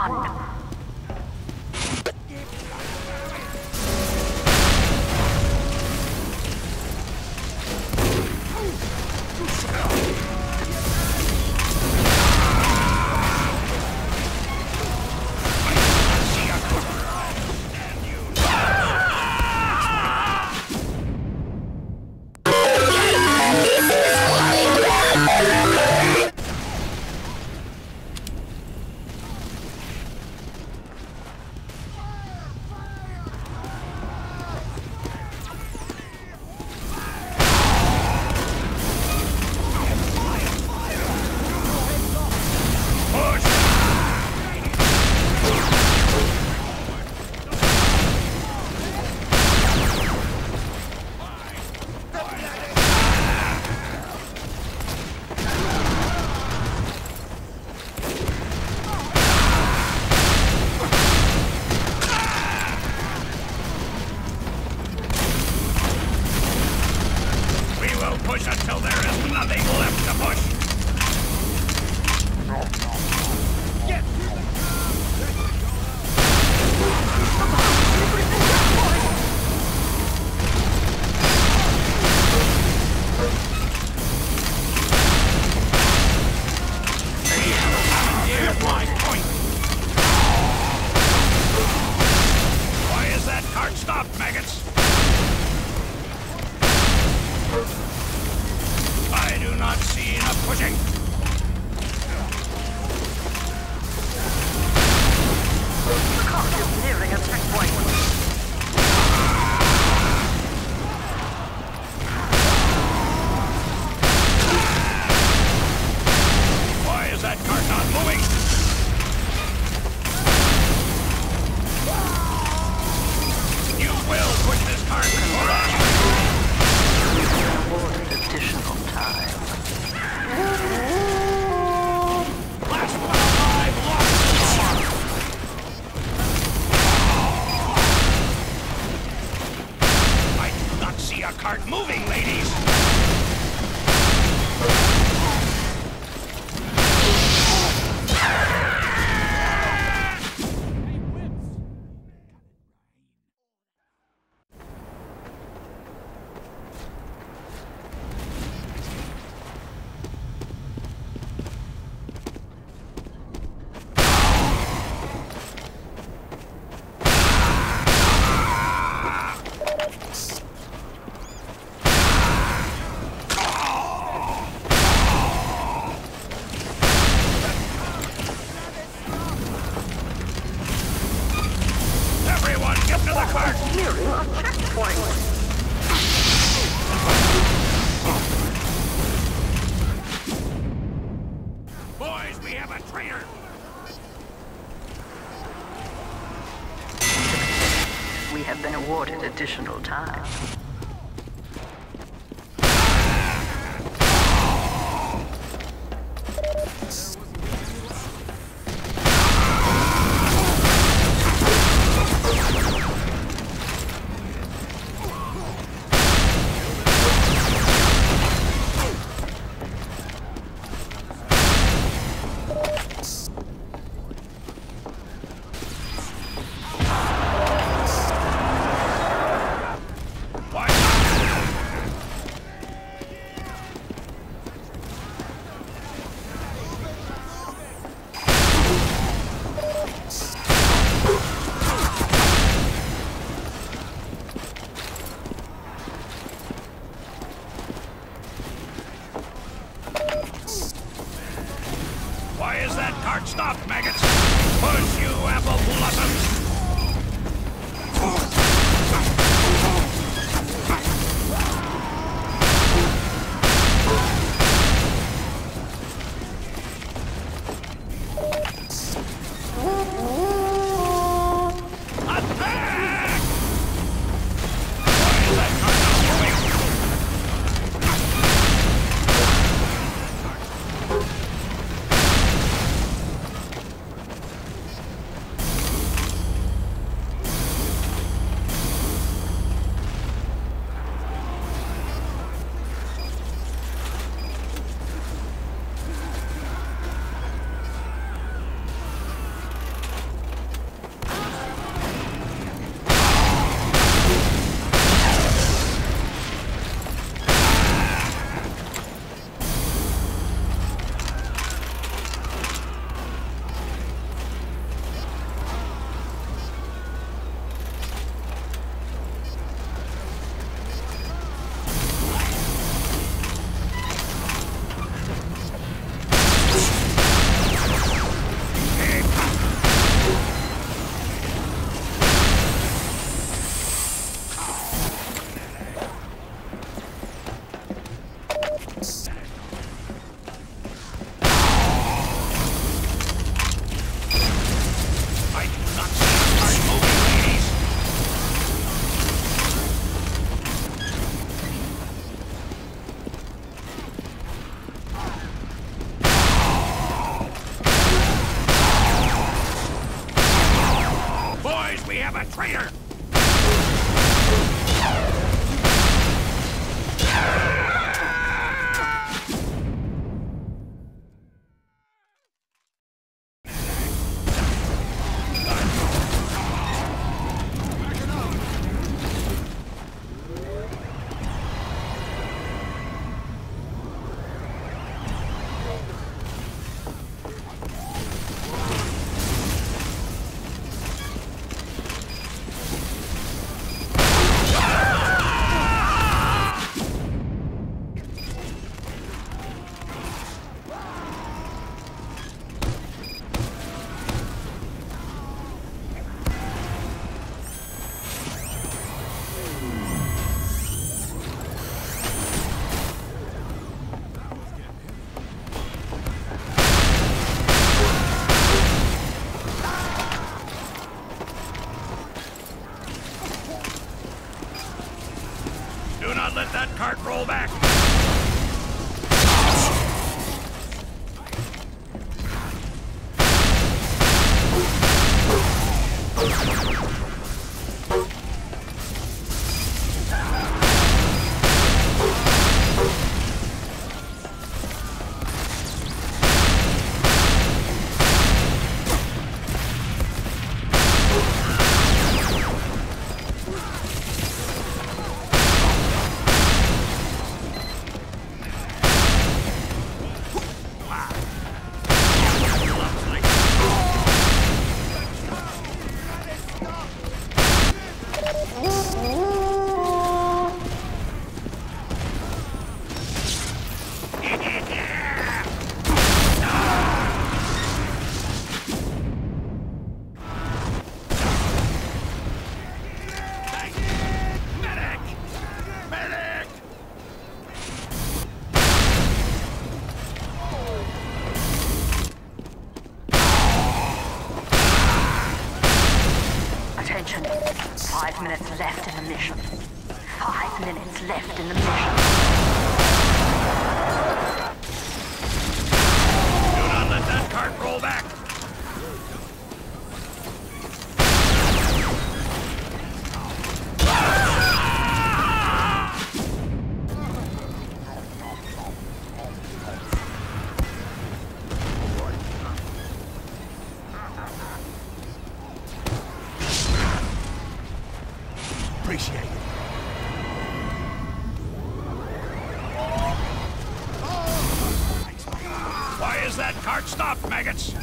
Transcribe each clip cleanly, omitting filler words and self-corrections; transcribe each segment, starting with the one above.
one. Push until there is nothing left to push! Get! Here's my point! Why is that cart stopped, maggots? I do not see enough pushing. The cart is nearing a checkpoint. Why is that cart not moving? You will push this cart, or I... Additional time. Last one alive, lost. I do not see a cart moving, ladies. Everyone, get to the cart! Nearing a checkpoint. Boys, we have a traitor! We have been awarded additional time. Why is that cart stopped, maggots? Push, you apple blossoms! Attack! Why is that cart not moving? We have a traitor! Do not let that cart roll back! Attention. 5 minutes left in the mission. 5 minutes left in the mission. Do not let that cart roll back! Appreciate it. Why is that cart stopped, maggots?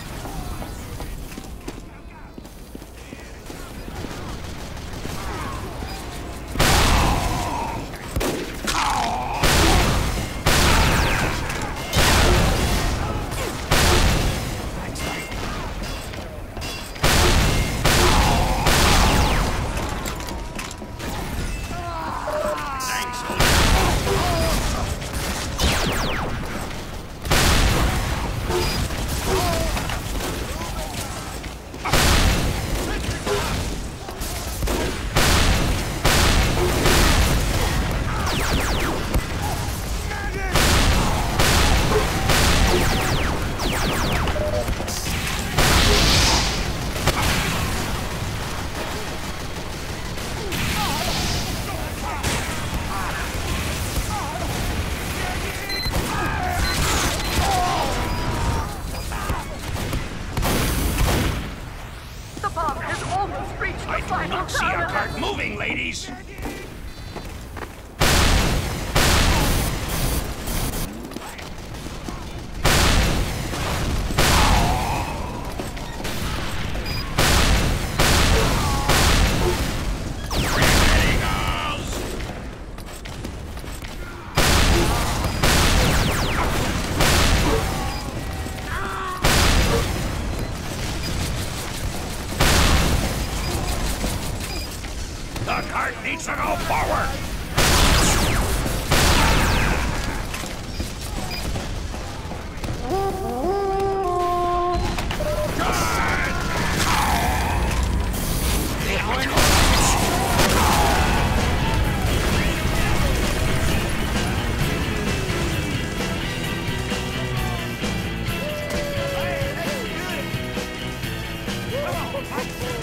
I do not see a cart moving, ladies! The cart needs to go forward! Good.